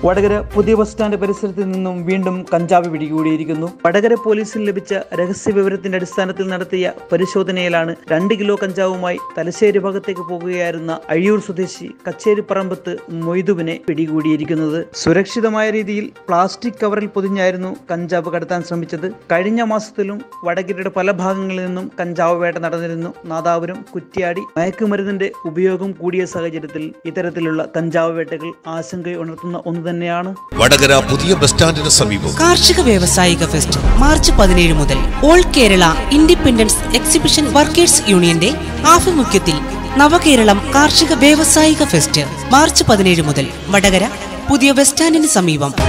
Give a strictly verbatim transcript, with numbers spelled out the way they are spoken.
വടകര പുതിയ bus stand പരിസരത്ത് നിന്നും വീണ്ടും കഞ്ചാവ് പിടികൂടിയിരിക്കുന്നു. വടകര പോലീസിന് ലഭിച്ച രഹസ്യ വിവരത്തിന്റെ അടിസ്ഥാനത്തിൽ നടത്തിയ പരിശോധനയിലാണ് രണ്ട് കിലോ കഞ്ചാവുമായി തലശ്ശേരി ഭാഗത്തേക്ക് പോകുകയായിരുന്ന അഴിയൂർ സ്വദേശി കച്ചേരിപ്പറമ്പത്ത് മൊയ്തുവിനെ പിടികൂടിയിരിക്കുന്നത്. സുരക്ഷിതമായ രീതിയിൽ പ്ലാസ്റ്റിക് കവറിൽ പൊതിഞ്ഞായിരുന്നു കഞ്ചാവ് കടത്താൻ ശ്രമിച്ചത്. കഴിഞ്ഞ മാസത്തിലും വടകരയുടെ പല ഭാഗങ്ങളിൽ നിന്നും കഞ്ചാവ് വേട്ട നടന്നിരുന്നു. നാദാപുരം, കുറ്റ്യാടി മയക്കുമരുന്നിന്റെ ഉപയോഗം കൂടിയ സാഹചര്യത്തിൽ ഇത്തരത്തിലുള്ള കഞ്ചാവ് വേട്ടകൾ ആശങ്കയുണർത്തുന്ന ഒന്ന് തന്നെയാണ്. വടകര പുതിയ ബസ് സ്റ്റാൻഡിന് സമീപം കാർഷിക വ്യാവസായിക ഫെസ്റ്റ് മാർച്ച് പതിനേഴ് മുതൽ all Kerala independence exhibition workers യൂണിയന്റെ ആഭിമുഖ്യത്തിൽ നവകേരളം കാർഷിക വ്യാവസായിക ഫെസ്റ്റ് മാർച്ച് പതിനേഴ് മുതൽ വടകര പുതിയ ബസ് സ്റ്റാൻഡിന് സമീപം.